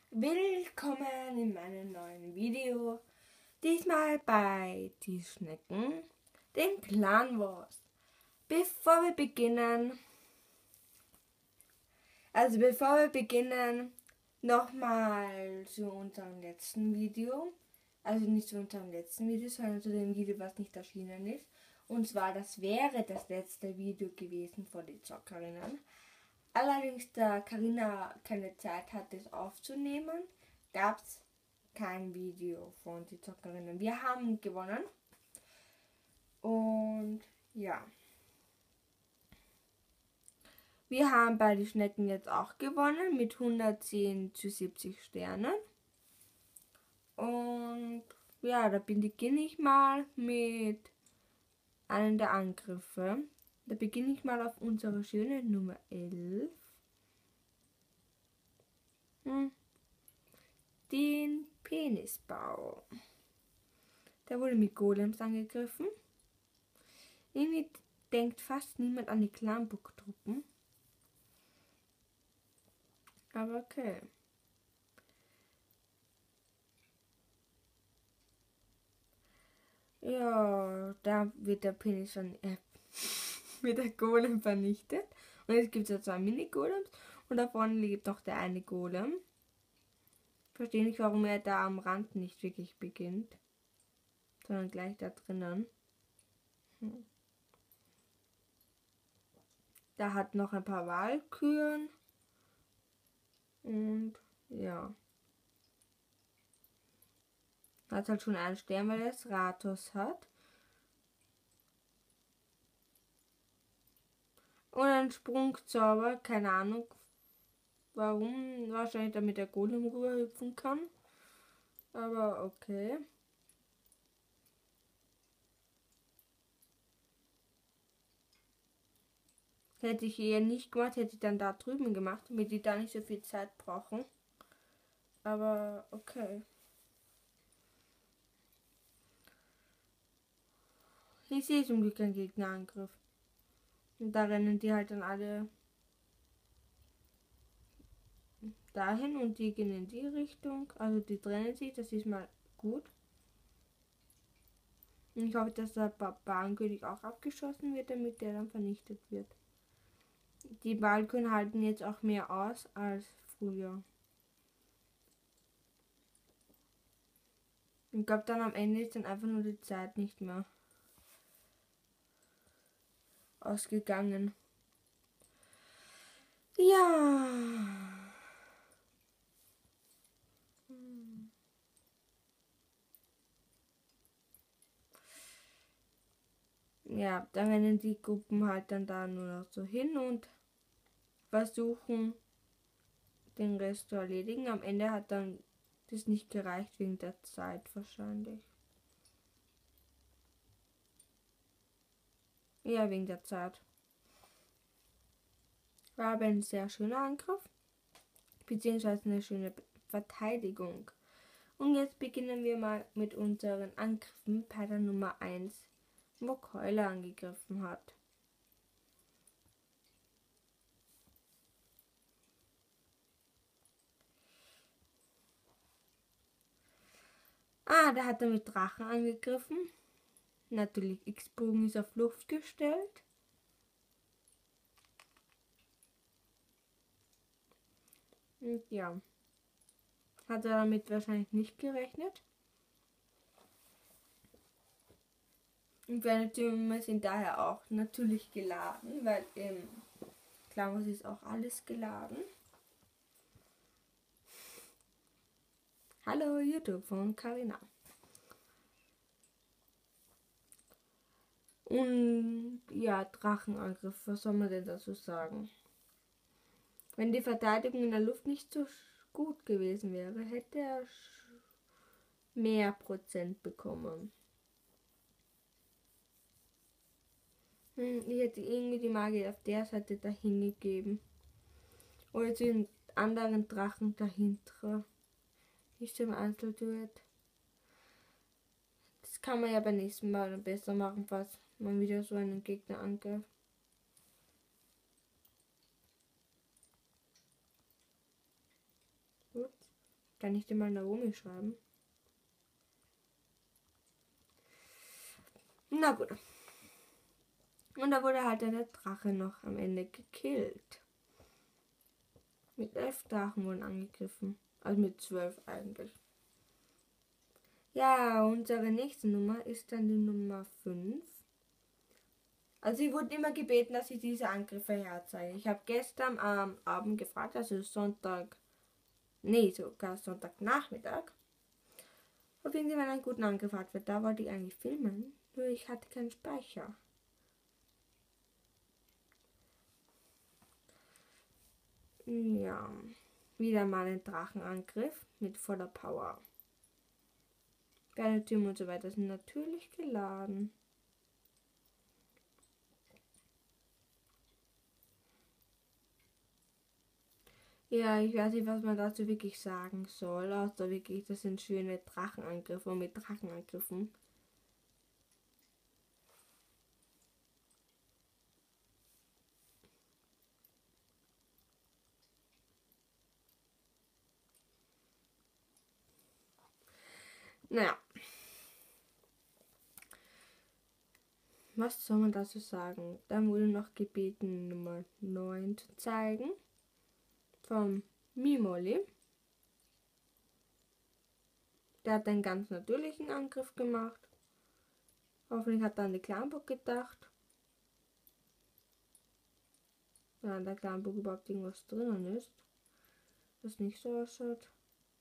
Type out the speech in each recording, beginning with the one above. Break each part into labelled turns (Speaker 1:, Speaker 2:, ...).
Speaker 1: Willkommen in meinem neuen Video. Diesmal bei die Schnecken, den Clan Wars. Bevor wir beginnen, nochmal zu unserem letzten Video. Also nicht zu unserem letzten Video, sondern zu dem Video, was nicht erschienen ist. Und zwar, das wäre das letzte Video gewesen von den Zockerinnen. Allerdings, da Carina keine Zeit hatte, es aufzunehmen, gab es kein Video von den Zockerinnen. Wir haben gewonnen. Und ja. Wir haben bei den Schnecken jetzt auch gewonnen mit 110 zu 70 Sternen. Und ja, da beginne ich mal mit einem der Angriffe. Da beginne ich mal auf unsere schöne Nummer 11. Den Penisbau. Der wurde mit Golems angegriffen. Irgendwie denkt fast niemand an die Clanburg-Truppen. Aber okay. Ja, da wird der Penis wird der Golem vernichtet. Und jetzt gibt es ja 2 Mini-Golems. Und da vorne lebt noch der eine Golem. Verstehe nicht, warum er da am Rand nicht wirklich beginnt. Sondern gleich da drinnen. Da hat noch ein paar Walküren. Und ja. Hat halt schon einen Stern, weil er das Ratos hat. Und ein Sprungzauber, keine Ahnung warum. Wahrscheinlich damit der Golem rüberhüpfen kann. Aber okay. Hätte ich eher nicht gemacht, hätte ich dann da drüben gemacht, damit die da nicht so viel Zeit brauchen. Aber okay. Ich sehe zum Glück einen Gegnerangriff. Und da rennen die halt dann alle dahin und die gehen in die Richtung. Also die trennen sich, das ist mal gut. Und ich hoffe, dass der Barbarenkönig auch abgeschossen wird, damit der dann vernichtet wird. Die Balken halten jetzt auch mehr aus als früher. Ich glaube, dann am Ende ist dann einfach nur die Zeit nicht mehr ausgegangen. Ja. Ja, da rennen die Gruppen halt dann da nur noch so hin und versuchen, den Rest zu erledigen. Am Ende hat dann das nicht gereicht wegen der Zeit wahrscheinlich. Ja, wegen der Zeit. War aber ein sehr schöner Angriff, beziehungsweise eine schöne Verteidigung. Und jetzt beginnen wir mal mit unseren Angriffen bei der Nummer 1, wo Keule angegriffen hat. Da hat er mit Drachen angegriffen. Natürlich, X-Bogen ist auf Luft gestellt. Und ja, hat er damit wahrscheinlich nicht gerechnet. Und seine Türme sind daher auch natürlich geladen, weil im Clan Wars ist auch alles geladen. Hallo YouTube von Carina. Und ja, Drachenangriff, was soll man denn dazu sagen? Wenn die Verteidigung in der Luft nicht so gut gewesen wäre, hätte er mehr Prozent bekommen. Ich hätte irgendwie die Magie auf der Seite dahin gegeben. Oder zu den anderen Drachen dahinter. Nicht im Einzelduett. Das kann man ja beim nächsten Mal besser machen, falls man wieder so einen Gegner angreift. Gut. Kann ich dir mal Naomi schreiben? Na gut. Und da wurde halt der Drache noch am Ende gekillt. Mit 11 Drachen wurden angegriffen. Also mit 12 eigentlich. Ja, unsere nächste Nummer ist dann die Nummer 5. Also ich wurde immer gebeten, dass ich diese Angriffe herzeige. Ich habe gestern am Abend gefragt, also sogar Sonntagnachmittag, ob irgendjemand einen guten Angriff hat, weil da wollte ich eigentlich filmen, nur ich hatte keinen Speicher. Ja, wieder mal ein Drachenangriff mit voller Power. Beide Türme und so weiter sind natürlich geladen. Ja, ich weiß nicht, was man dazu wirklich sagen soll, außer wirklich, das sind schöne Drachenangriffe und mit Drachenangriffen. Naja. Was soll man dazu sagen? Dann wurde noch gebeten, Nummer 9 zu zeigen. Vom Mimoli. Der hat einen ganz natürlichen Angriff gemacht. Hoffentlich hat er an die Clanburg gedacht. Ja, an der Clanburg überhaupt irgendwas drinnen ist. Das nicht so ausschaut.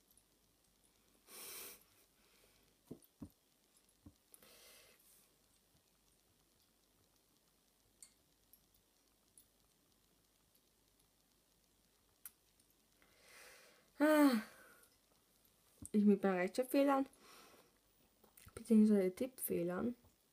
Speaker 1: Ich mit meinen Rechtschreibfehlern. Beziehungsweise Tippfehlern.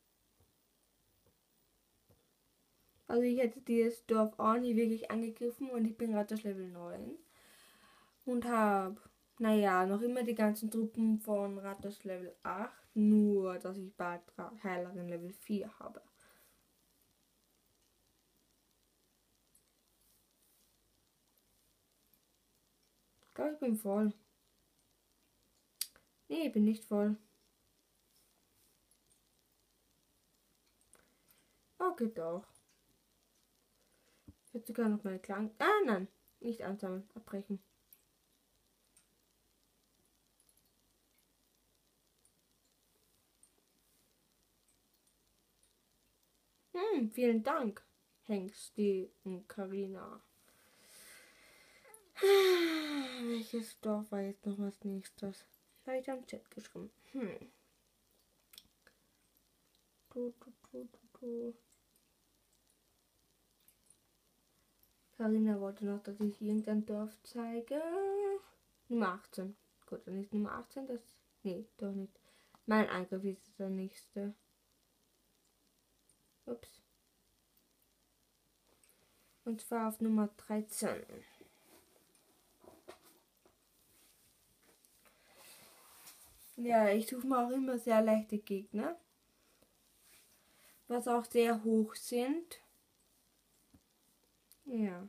Speaker 1: Also ich hätte dieses Dorf auch nie wirklich angegriffen und ich bin gerade auf Level 9. Und habe, naja, noch immer die ganzen Truppen von Rathaus Level 8. Nur, dass ich bald Heilerin Level 4 habe. Ich glaube, ich bin voll. Nee, ich bin nicht voll. Okay, doch. Ich hätte sogar noch meine Klang... nein. Nicht ansammeln. Abbrechen. Vielen Dank, Hengsti und Karina. Welches Dorf war jetzt noch als nächstes? Habe ich da im Chat geschrieben. Karina wollte noch, dass ich irgendein Dorf zeige. Nummer 18. Gut, dann ist Nummer 18 das. Nee, doch nicht. Mein Angriff ist der nächste. Ups. Und zwar auf Nummer 13. Ja, ich suche mir auch immer sehr leichte Gegner. Was auch sehr hoch sind. Ja.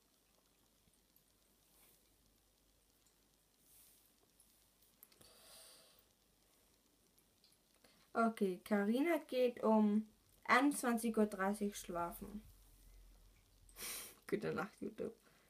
Speaker 1: Okay, Karina geht um 21:30 Uhr schlafen. Gute Nacht, YouTube.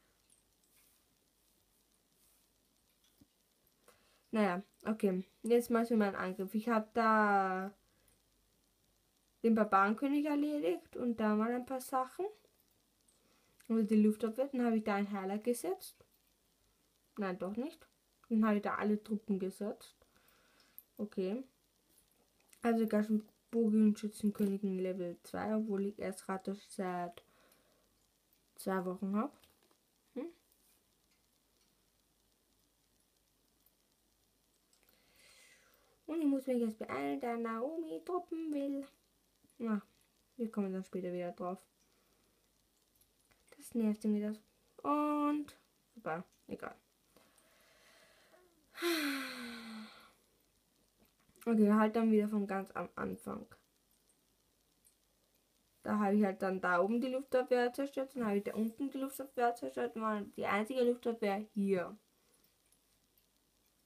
Speaker 1: Naja, okay. Jetzt mal für meinen Angriff. Ich habe da den Barbarenkönig erledigt und da mal ein paar Sachen. Und die Luftabwehr, dann habe ich da einen Heiler gesetzt. Nein, doch nicht. Dann habe ich da alle Truppen gesetzt. Okay. Also sogar schon Bogenschützenkönigin Level 2, obwohl ich erst Rathaus seit 2 Wochen habe. Und ich muss mich jetzt beeilen, da Naomi Truppen will. Na, wir kommen dann später wieder drauf. Das nervt irgendwie das. Und super, egal. Okay, halt dann wieder von ganz am Anfang. Da habe ich halt dann da oben die Luftabwehr zerstört, dann habe ich da unten die Luftabwehr zerstört, war die einzige Luftabwehr hier.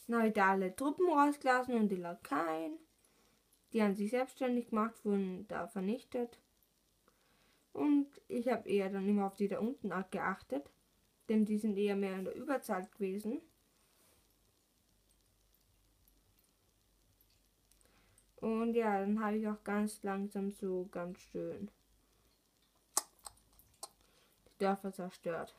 Speaker 1: Dann habe ich da alle Truppen rausgelassen und die Lakaien. Die haben sich selbstständig gemacht, wurden da vernichtet. Und ich habe eher dann immer auf die da unten geachtet, denn die sind eher mehr in der Überzahl gewesen. Und ja, dann habe ich auch ganz langsam so ganz schön die Dörfer zerstört.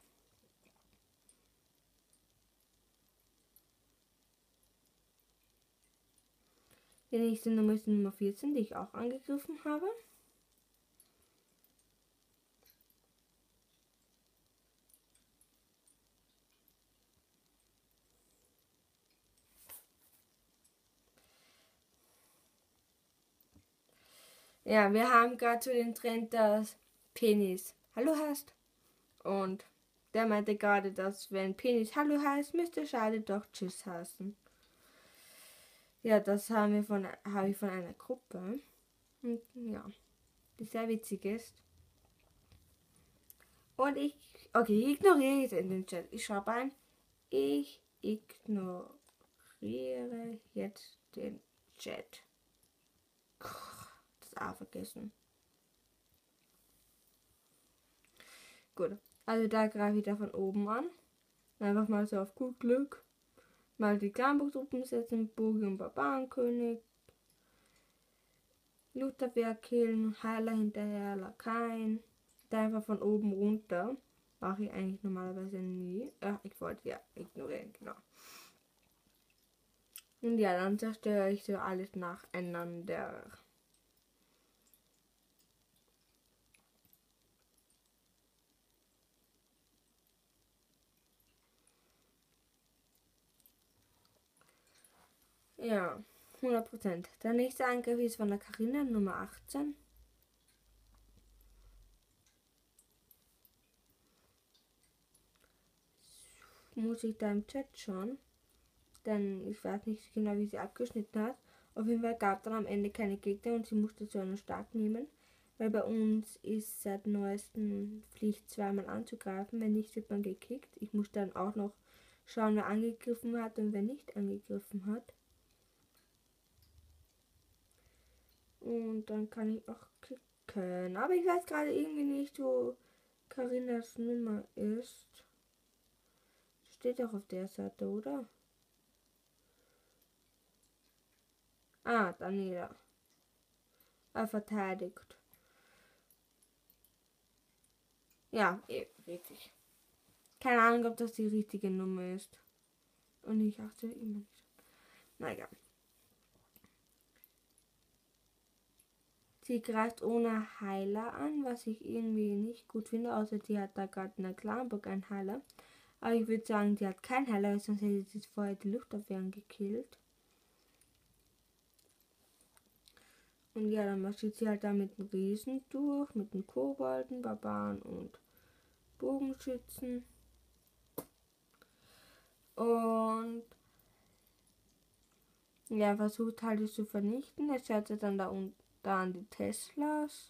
Speaker 1: Die nächste Nummer ist Nummer 14, die ich auch angegriffen habe. Ja, wir haben gerade so den Trend, dass Penis Hallo heißt. Und der meinte gerade, dass wenn Penis Hallo heißt, müsste Schade doch Tschüss heißen. Ja, das habe ich von einer Gruppe. Und ja, die sehr witzig ist. Und ich ignoriere jetzt in den Chat. Ich schreibe ein, ich ignoriere jetzt den Chat. Das A vergessen. Gut, also da greife ich da von oben an. Einfach mal so auf gut Glück. Mal die Clanburg-Truppen setzen, Bogi und Barbarenkönig. Lutherberg killen, Heiler hinterher, Lakaien. Da einfach von oben runter. Mache ich eigentlich normalerweise nie. Ich wollte ja ignorieren, genau. Und ja, dann zerstöre ich so alles nacheinander. Ja, 100%. Der nächste Angriff ist von der Carina, Nummer 18. Muss ich da im Chat schauen? Denn ich weiß nicht genau, wie sie abgeschnitten hat. Auf jeden Fall gab es dann am Ende keine Gegner und sie musste so einen Start nehmen. Weil bei uns ist seit neuestem Pflicht zweimal anzugreifen. Wenn nicht, wird man gekickt. Ich muss dann auch noch schauen, wer angegriffen hat und wer nicht angegriffen hat. Und dann kann ich auch kicken. Aber ich weiß gerade irgendwie nicht, wo Carinas Nummer ist. Steht auch auf der Seite, oder? Ah, Daniela. Er verteidigt. Ja, richtig. Keine Ahnung, ob das die richtige Nummer ist. Und ich achte immer nicht. Naja. Sie greift ohne Heiler an, was ich irgendwie nicht gut finde, außer die hat da gerade in der Clanburg einen Heiler. Aber ich würde sagen, die hat keinen Heiler, sonst hätte sie vorher die Luftabwehren gekillt. Und ja, dann marschiert sie halt da mit den Riesen durch, mit den Kobolden, Barbaren und Bogenschützen. Und ja, versucht halt es zu vernichten. Er schaltet dann da an die Teslas.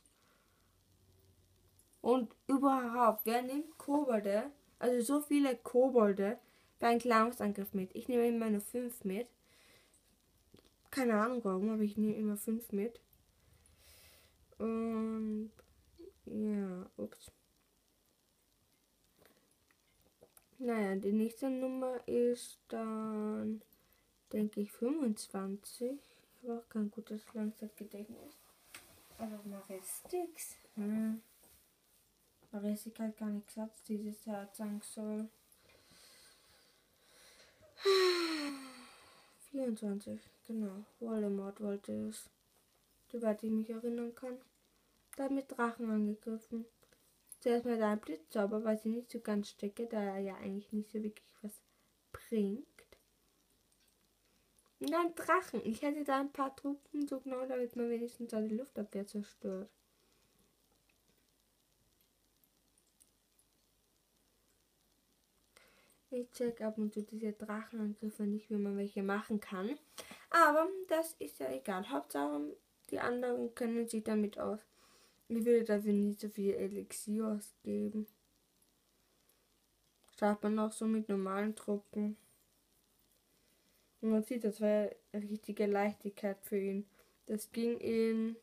Speaker 1: Und überhaupt, wer nimmt Kobolde, also so viele Kobolde, bei einem Clownsangriff mit? Ich nehme immer nur 5 mit. Keine Ahnung warum, aber ich nehme immer 5 mit. Und ja, ups. Naja, die nächste Nummer ist dann, denke ich, 25. Ich habe auch kein gutes Langzeitgedächtnis. Aber Maristik. Maristik hat gar nicht gesagt, dieses Jahr sagen soll. 24, genau. Voldemort wollte es. Soweit ich mich erinnern kann. Da hat mit Drachen angegriffen. Zuerst mal ein Blitzzauber, weil sie nicht so ganz stecke, da er ja eigentlich nicht so wirklich was bringt. Und dann Drachen. Ich hätte da ein paar Truppen so genau, damit man wenigstens die Luftabwehr zerstört. Ich check ab und zu diese Drachenangriffe nicht, wie man welche machen kann. Aber das ist ja egal. Hauptsache, die anderen kennen sich damit aus. Ich würde dafür nicht so viel Elixier ausgeben. Schafft man auch so mit normalen Truppen. Und man sieht, das war eine richtige Leichtigkeit für ihn. Das ging in,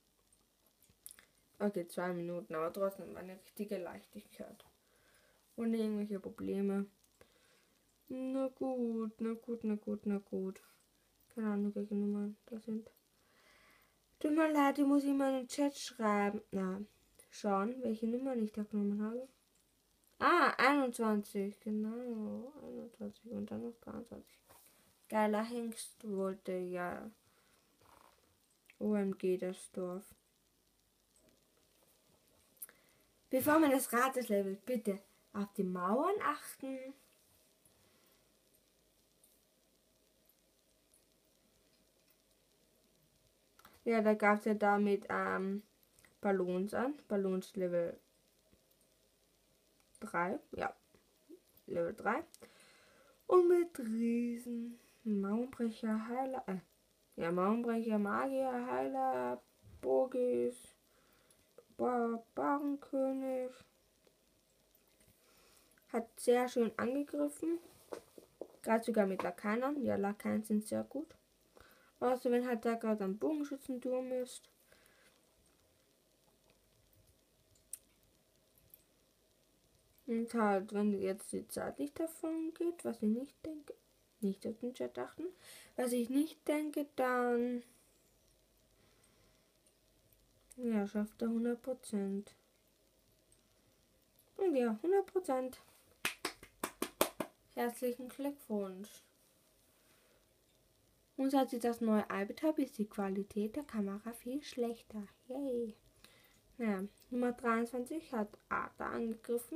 Speaker 1: okay, 2 Minuten, aber trotzdem war eine richtige Leichtigkeit. Ohne irgendwelche Probleme. Na gut, na gut, na gut, na gut. Keine Ahnung, welche Nummern das sind. Tut mir leid, die muss ich mal in den Chat schreiben. Na, schauen, welche Nummern ich da genommen habe. Ah, 21, genau. 21 und dann noch 23. Geiler Hengst wollte ja. OMG, das Dorf. Bevor man das Rad levelt, bitte auf die Mauern achten. Ja, da gab es ja damit Ballons an. Ballons Level 3. Ja, Level 3. Und mit Riesen. Mauernbrecher, Heiler. Ja, Mauernbrecher, Magier, Heiler, Bogis, Barbarenkönig. Hat sehr schön angegriffen. Gerade sogar mit Lakaien. Ja, Lakaien sind sehr gut. Außer wenn halt da gerade ein Bogenschützenturm ist. Und halt, wenn jetzt die Zeit nicht davon geht, was ich nicht denke, nicht auf den Chat achten, was ich nicht denke, dann ja, schafft er 100%. Und ja, 100%. Herzlichen Glückwunsch. Und seit ich das neue iPad habe, ist die Qualität der Kamera viel schlechter. Yay. Naja, Nummer 23 hat Arthur angegriffen.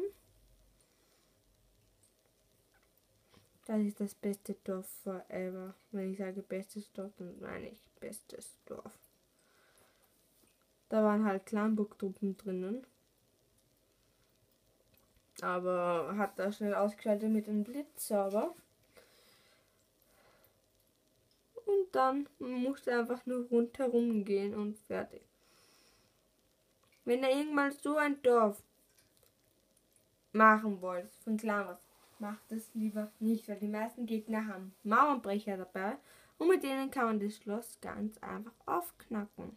Speaker 1: Das ist das beste Dorf forever. Wenn ich sage bestes Dorf, dann meine ich bestes Dorf. Da waren halt Clanburg-Truppen drinnen. Aber hat das schnell ausgeschaltet mit dem Blitzsauber. Und dann musste einfach nur rundherum gehen und fertig. Wenn ihr irgendwann so ein Dorf machen wollt, von Clanburg, macht das lieber nicht, weil die meisten Gegner haben Mauernbrecher dabei und mit denen kann man das Schloss ganz einfach aufknacken.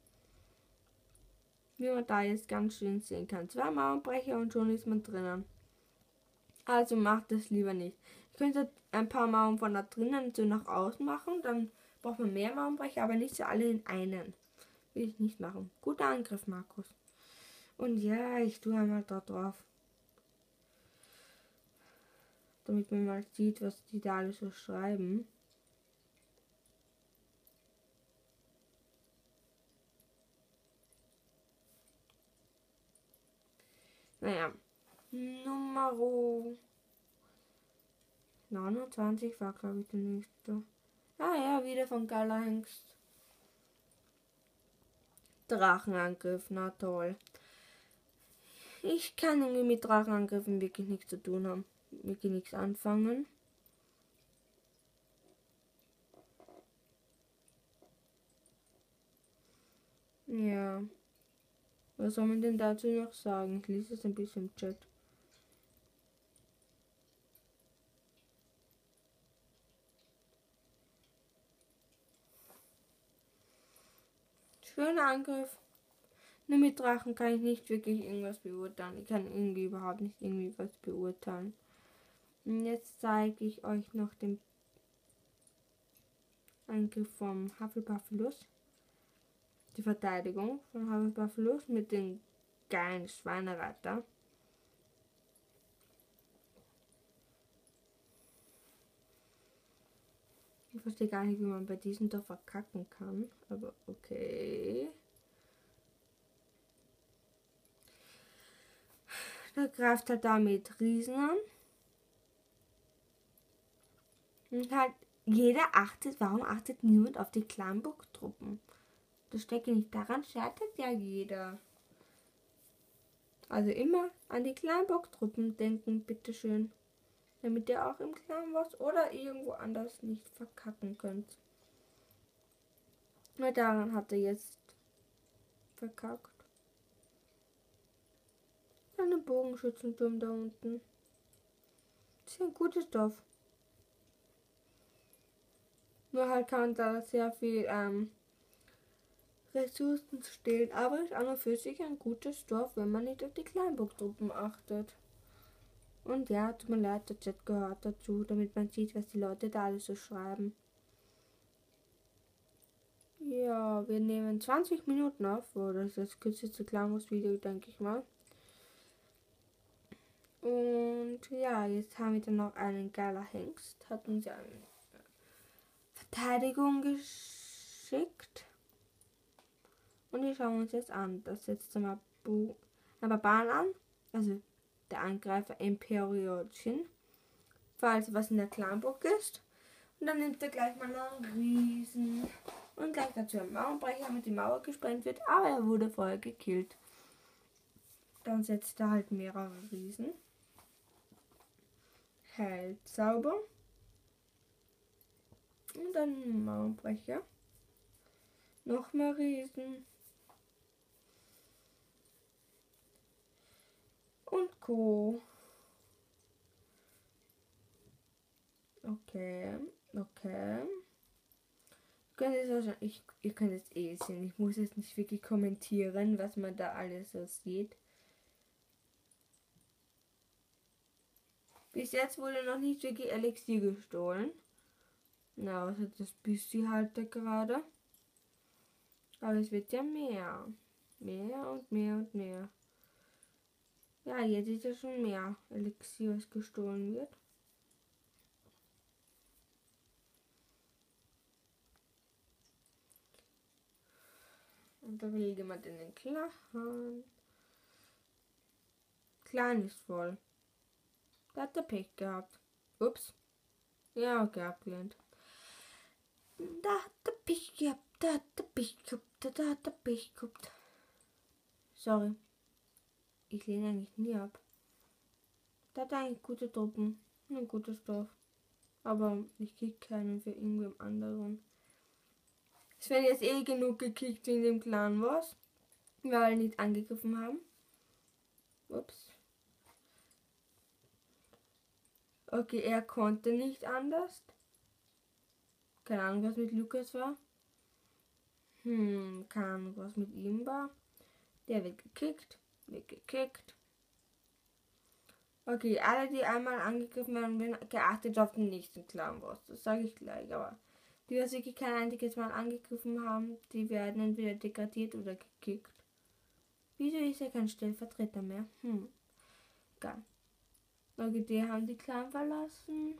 Speaker 1: Wie man da jetzt ganz schön sehen kann. 2 Mauernbrecher und schon ist man drinnen. Also macht das lieber nicht. Ich könnte ein paar Mauern von da drinnen so nach außen machen, dann braucht man mehr Mauernbrecher, aber nicht so alle in einen. Will ich nicht machen. Guter Angriff, Markus. Und ja, ich tue einmal da drauf. Damit man mal sieht, was die da alles so schreiben. Naja. Nummer 29 war, glaube ich, der nächste. Ah ja, wieder von Geiler Hengst. Drachenangriff, na toll. Ich kann irgendwie mit Drachenangriffen wirklich nichts zu tun haben. Wirklich nichts anfangen. Ja. Was soll man denn dazu noch sagen? Ich lese es ein bisschen im Chat. Schöner Angriff. Nur mit Drachen kann ich nicht wirklich irgendwas beurteilen. Ich kann irgendwie überhaupt nicht irgendwie was beurteilen. Und jetzt zeige ich euch noch den Angriff vom Hufflepufflus. Die Verteidigung von Hufflepufflus mit dem geilen Schweinereiter. Ich verstehe gar nicht, wie man bei diesem da verkacken kann. Aber okay. Da greift halt damit Riesen an. Und halt jeder achtet, warum achtet niemand auf die Clanburg-Truppen? Das steckt nicht daran, scheitert ja jeder. Also immer an die Clanburg-Truppen denken, bitteschön. Damit ihr auch im Clan was oder irgendwo anders nicht verkacken könnt. Weil daran hat er jetzt verkackt. Einen Bogenschützenturm da unten. Das ist ein gutes Dorf. Nur halt kann man da sehr viel Ressourcen stehlen. Aber ist an und für sich ein gutes Dorf, wenn man nicht auf die Kleinburgtruppen achtet. Und ja, tut mir leid, der Chat gehört dazu, damit man sieht, was die Leute da alles so schreiben. Ja, wir nehmen 20 Minuten auf. Oh, das ist das kürzeste Kleinburg-Video, denke ich mal. Und ja, jetzt haben wir dann noch einen geiler Hengst. Hat uns ja eine Verteidigung geschickt. Und wir schauen uns jetzt an. Das setzt mal ein Barbaren an. Also der Angreifer Imperiocin. Falls was in der Clanburg ist. Und dann nimmt er gleich mal einen Riesen. Und gleich dazu ein Mauernbrecher, mit die Mauer gesprengt wird. Aber er wurde vorher gekillt. Dann setzt er halt mehrere Riesen. Heilzauber. Und dann ein Mauernbrecher. Nochmal Riesen. Und Co. Okay. Ihr könnt es eh sehen. Ich muss jetzt nicht wirklich kommentieren, was man da alles so sieht. Bis jetzt wurde noch nicht wirklich Elixier gestohlen. Na, was hat das Büsti halt da gerade? Aber es wird ja mehr. Mehr und mehr und mehr. Ja, jetzt ist ja schon mehr Elixier, was gestohlen wird. Und da will jemand in den Clan. Clan ist voll. Da hat er Pech gehabt. Ups. Ja, okay, abgelehnt. Da hat er Pech gehabt. Da hat er Pech gehabt. Sorry. Ich lehne eigentlich nie ab. Da hat er eigentlich gute Truppen. Ein gutes Dorf. Aber ich krieg keinen für irgendwem anderen. Es werden jetzt eh genug gekickt in dem Clan was. Weil nicht angegriffen haben. Ups. Okay, er konnte nicht anders. Keine Ahnung, was mit Lukas war. Keine Ahnung, was mit ihm war. Der wird gekickt. Okay, alle, die einmal angegriffen werden, werden geachtet auf den nächsten Clan-Boss. Das sage ich gleich, aber die, was wirklich kein einziges Mal angegriffen haben, die werden entweder degradiert oder gekickt. Wieso ist er kein Stellvertreter mehr? Egal. Okay, die haben die Clan verlassen.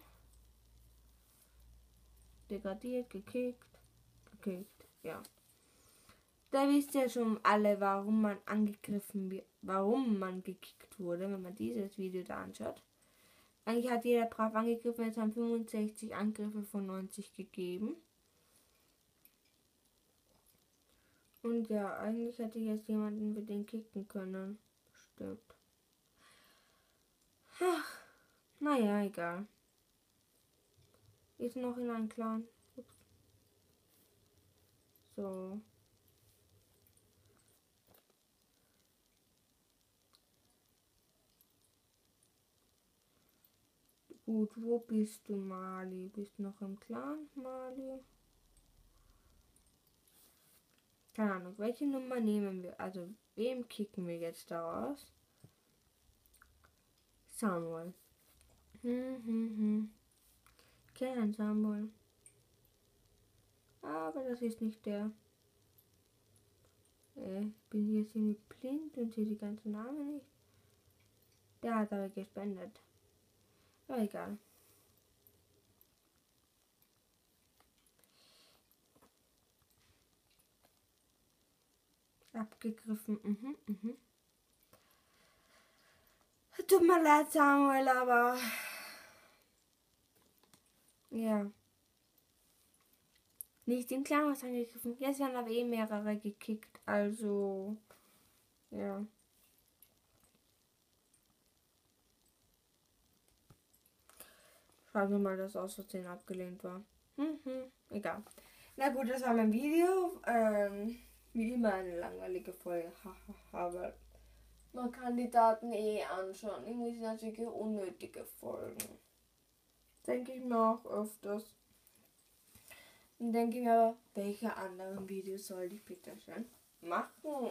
Speaker 1: Degradiert, gekickt, ja. Da wisst ihr schon alle, warum man angegriffen wird, warum man gekickt wurde, wenn man dieses Video da anschaut. Eigentlich hat jeder brav angegriffen, jetzt haben 65 Angriffe von 90 gegeben. Und ja, eigentlich hätte ich jetzt jemanden mit den kicken können. Stimmt. Ach, naja, egal. Ist noch in einem Clan. Ups. So. Gut, wo bist du, Mali? Bist du noch im Clan, Mali? Keine Ahnung, welche Nummer nehmen wir? Also, wem kicken wir jetzt daraus? Samuel. Kein Samuel. Aber das ist nicht der. Bin hier ziemlich blind und sehe die ganzen Namen nicht. Der hat aber gespendet. Aber egal. Abgegriffen. Tut mir leid, Samuel, aber ja. Nicht den Clan was angegriffen. Jetzt werden aber eh mehrere gekickt. Also ja. Schauen wir mal, dass aus Versehen abgelehnt war. Egal. Na gut, das war mein Video. Wie immer eine langweilige Folge. Aber man kann die Daten eh anschauen. Irgendwie sind das wirklich unnötige Folgen. Denke ich mir auch öfters. Dann denke ich mir aber, welche anderen Videos soll ich bitte schön machen?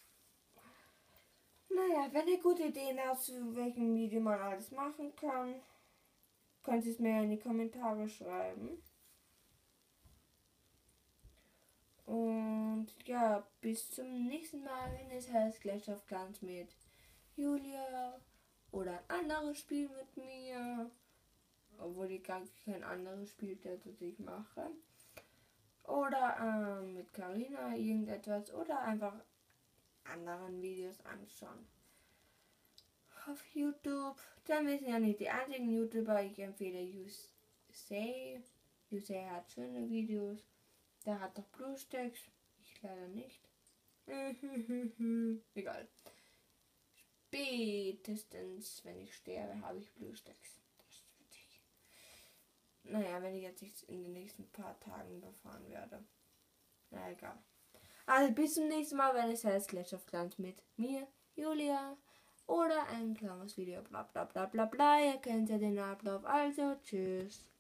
Speaker 1: Naja, wenn ihr gute Ideen habt, zu welchem Video man alles machen kann, könnt ihr es mir in die Kommentare schreiben. Und ja, bis zum nächsten Mal, wenn es heißt Clash of Clans mit Julia oder ein anderes Spiel mit mir. Obwohl ich gar kein anderes Spiel das ich mache. Oder mit Karina irgendetwas oder einfach anderen Videos anschauen. Auf YouTube. Dann wissen ja nicht die einzigen YouTuber. Ich empfehle Yusei. Yusei hat schöne Videos. Der hat doch BlueStacks. Ich leider nicht. Egal. Spätestens, wenn ich sterbe, habe ich BlueStacks. Naja, wenn ich jetzt nicht in den nächsten paar Tagen befahren werde. Na egal. Also bis zum nächsten Mal, wenn es heißt Clash of Clans mit mir, Julia. Oder ein kleines Video, bla bla bla bla bla. Ihr kennt ja den Ablauf. Also, tschüss.